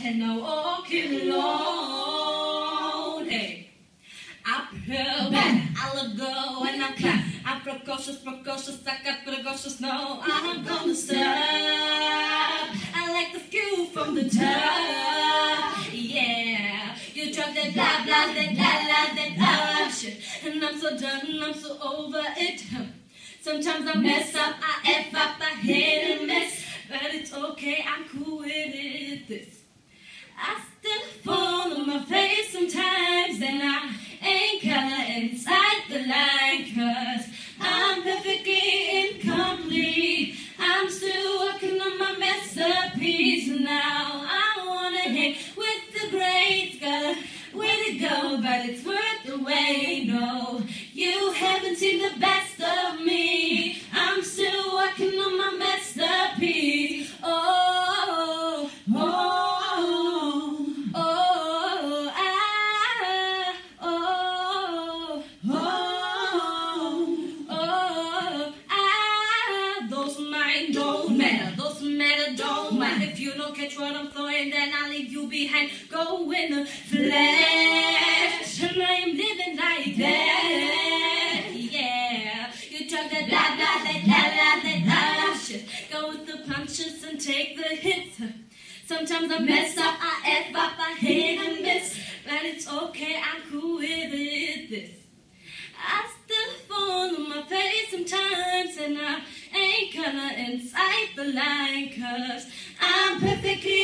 and no walking alone. Hey, uphill, I look go and I clap. I'm precocious, I got precocious. No, I'm gonna stop. I like the view from the top. Yeah, you talk that blah blah, that blah blah, that shit, and I'm so done, I'm so over it. Sometimes I mess up, I F up, I hit and miss, but it's okay, I'm cool with it. This I still fall on my face sometimes, and I ain't color inside the line, 'cause I'm perfectly incomplete. I'm still working on my masterpiece. Now I wanna hang with the greats, got a way to go, but it's worth the wait. No, you haven't seen the best of me. I'm still working on my masterpiece. Oh, oh, oh, ah, oh, oh, oh, ah. Those mine don't matter, those matter don't matter. If you don't catch what I'm throwing, then I'll leave you behind. Go in the flesh, and I am living like that. Yeah, you talk that blah blah, that blah blah, that blah shit. Go with the punches and take the hits. Sometimes I mess up, I F up, I hit and miss, but it's okay, I'm cool with it. This I still fall on my face sometimes, and I ain't color inside the line, 'cause I'm perfectly